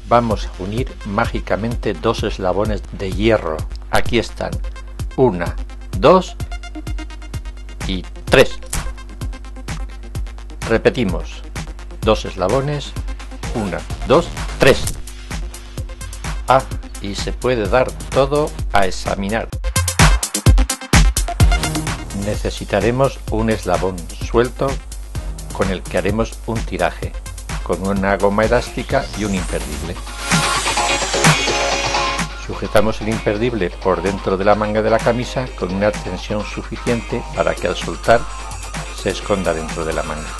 Vamos a unir mágicamente dos eslabones de hierro. Aquí están. 1, 2 y 3. Repetimos. 2 eslabones. 1, 2, 3. Y se puede dar todo a examinar. Necesitaremos un eslabón suelto con el que haremos un tiraje, con una goma elástica y un imperdible. Sujetamos el imperdible por dentro de la manga de la camisa con una tensión suficiente para que al soltar se esconda dentro de la manga.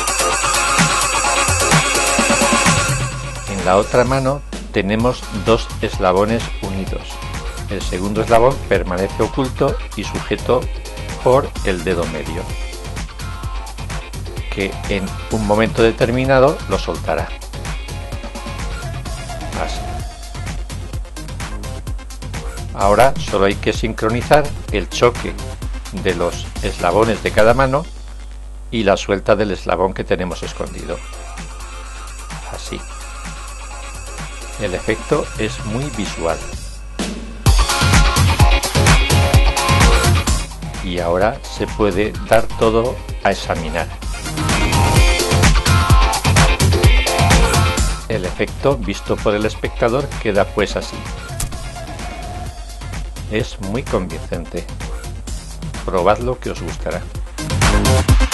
En la otra mano tenemos 2 eslabones unidos. El segundo eslabón permanece oculto y sujeto por el dedo medio, que en un momento determinado lo soltará. Así. Ahora solo hay que sincronizar el choque de los eslabones de cada mano y la suelta del eslabón que tenemos escondido. Así. El efecto es muy visual. Y ahora se puede dar todo a examinar. El efecto visto por el espectador queda pues así. Es muy convincente. Probadlo que os gustará.